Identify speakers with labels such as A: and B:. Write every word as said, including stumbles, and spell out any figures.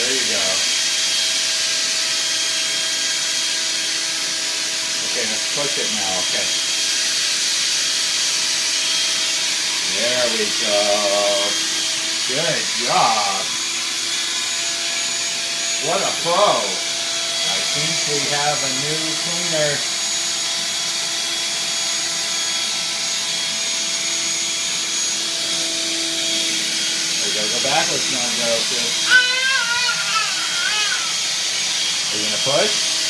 A: There you go. Okay, let's push it now, okay. There we go. Good job. What a pro. I think we have a new cleaner. We gotta go backwards now, Joseph. Are you gonna push?